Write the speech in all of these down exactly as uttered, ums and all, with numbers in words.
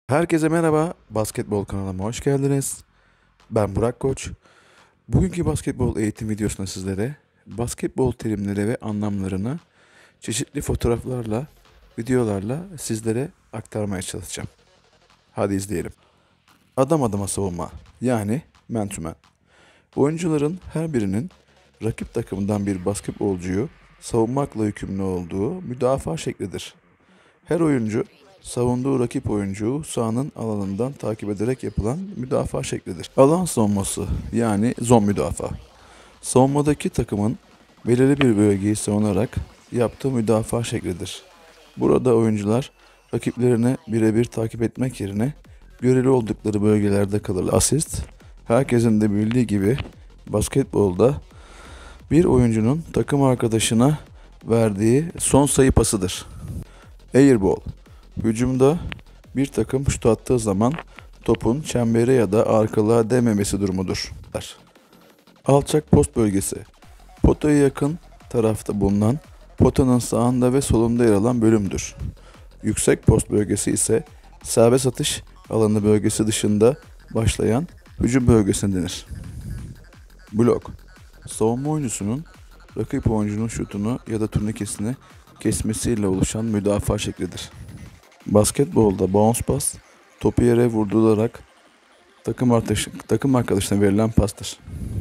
Herkese merhaba, Basketbol kanalıma hoş geldiniz. Ben Burak Koç. Bugünkü basketbol eğitim videosunda sizlere basketbol terimleri ve anlamlarını çeşitli fotoğraflarla, videolarla sizlere aktarmaya çalışacağım. Hadi izleyelim. Adam adama savunma, yani man to man. Oyuncuların her birinin rakip takımdan bir basketbolcuyu savunmakla yükümlü olduğu müdafaa şeklidir. Her oyuncu savunduğu rakip oyuncuyu sahanın alanından takip ederek yapılan müdafaa şeklidir. Alan savunması yani zon müdafaa. Savunmadaki takımın belirli bir bölgeyi savunarak yaptığı müdafaa şeklidir. Burada oyuncular rakiplerini birebir takip etmek yerine göreli oldukları bölgelerde kalırlar. Asist, herkesin de bildiği gibi basketbolda bir oyuncunun takım arkadaşına verdiği son sayı pasıdır. Airball, hücumda bir takım şut attığı zaman topun çembere ya da arkalığa değmemesi durumudur. Alçak post bölgesi, potaya yakın tarafta bulunan potanın sağında ve solunda yer alan bölümdür. Yüksek post bölgesi ise serbest atış alanı bölgesi dışında başlayan hücum bölgesine denir. Blok, savunma oyuncusunun rakip oyuncunun şutunu ya da turnikesini kesmesiyle oluşan müdafaa şeklidir. Basketbolda bounce pass, topu yere vurdurularak takım, arkadaş, takım arkadaşına verilen pastır.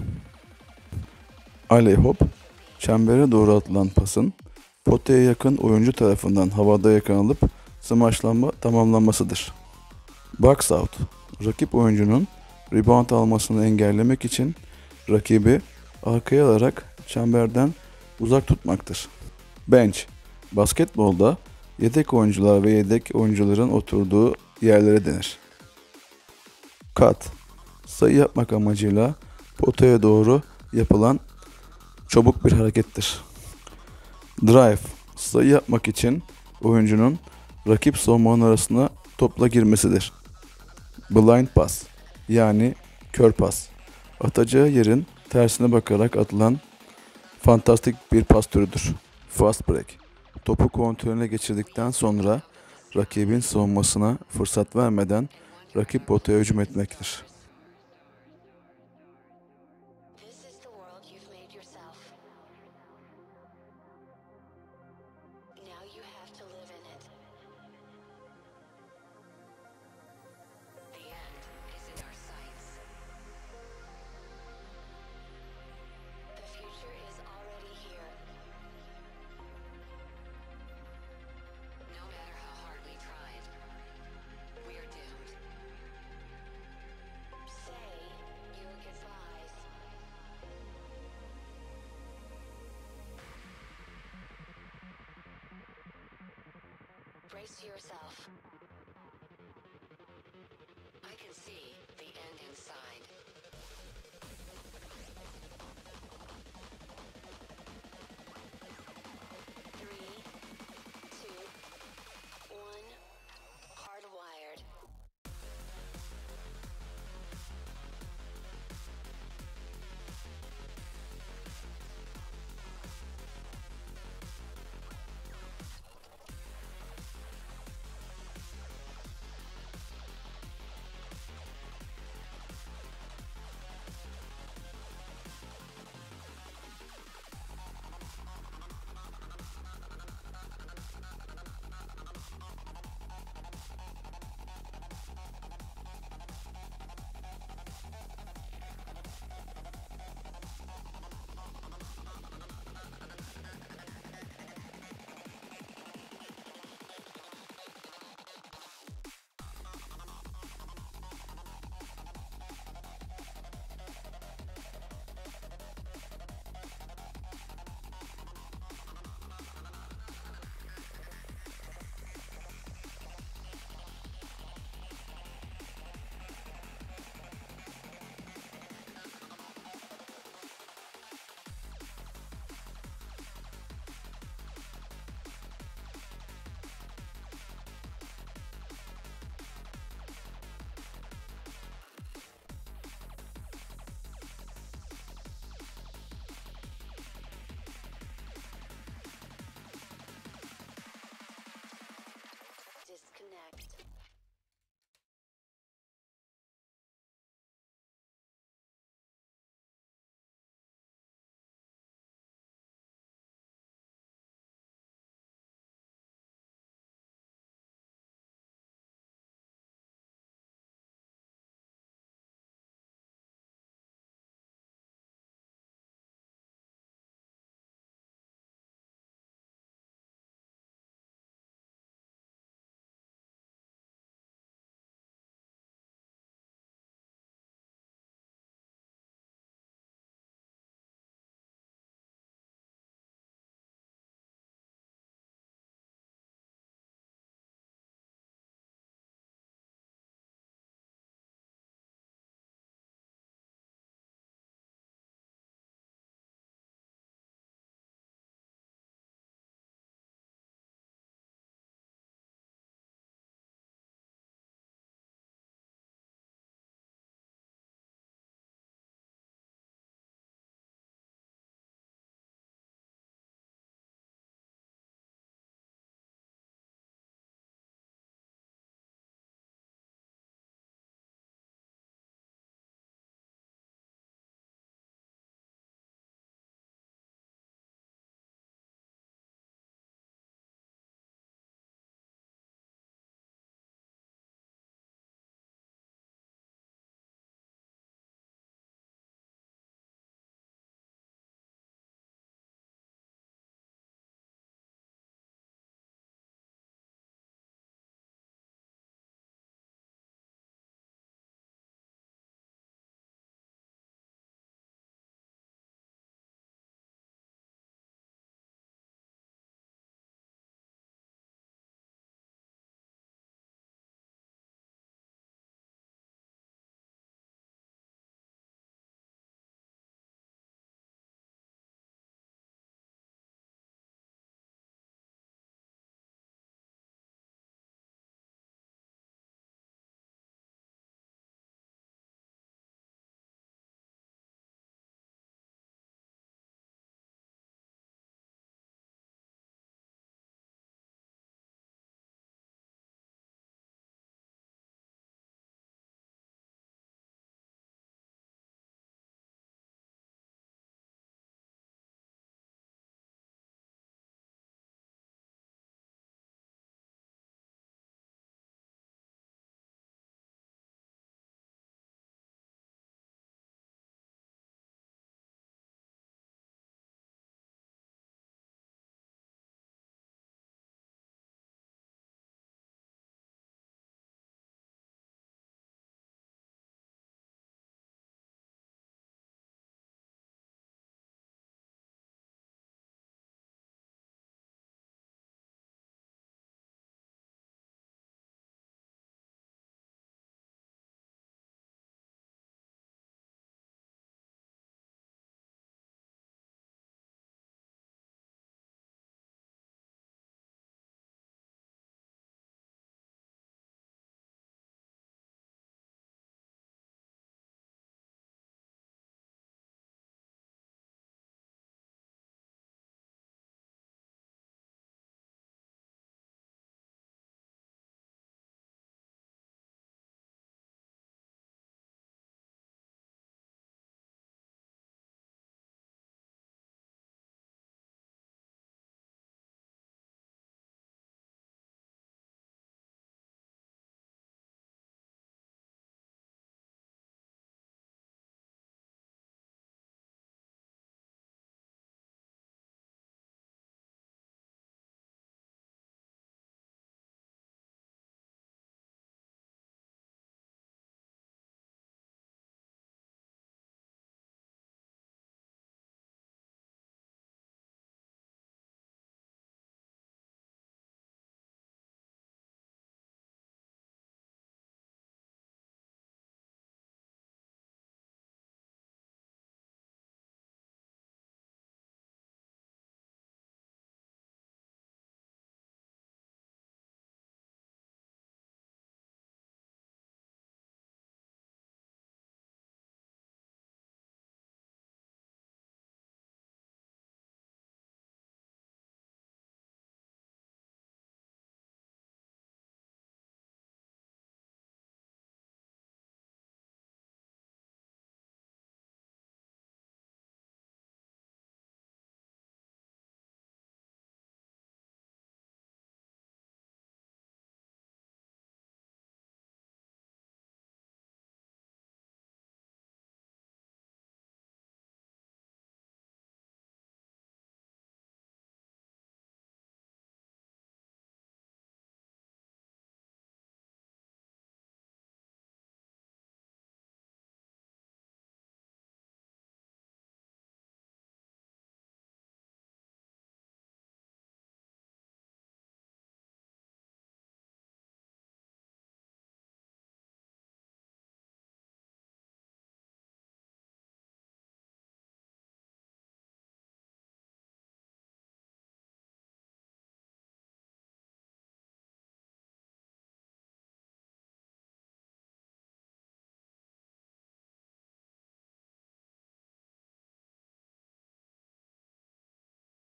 Alley hop, çembere doğru atılan pasın potaya yakın oyuncu tarafından havada yakalanıp smaçlanma tamamlanmasıdır. Box out, rakip oyuncunun rebound almasını engellemek için rakibi arkaya alarak çemberden uzak tutmaktır. Bench, basketbolda yedek oyuncular ve yedek oyuncuların oturduğu yerlere denir. Cut, sayı yapmak amacıyla potaya doğru yapılan çabuk bir harekettir. Drive, sayı yapmak için oyuncunun rakip savunmanın arasına topla girmesidir. Blind pass, yani kör pas, atacağı yerin tersine bakarak atılan fantastik bir pas türüdür. Fast break, topu kontrolüne geçirdikten sonra rakibin savunmasına fırsat vermeden rakip potaya hücum etmektir. This is the world you've made yourself. Now you have to live in it. The end is in our sights. The future is already here. No matter how hard we tried, we're doomed. Say your goodbyes. Brace yourself. I can see the end in sight.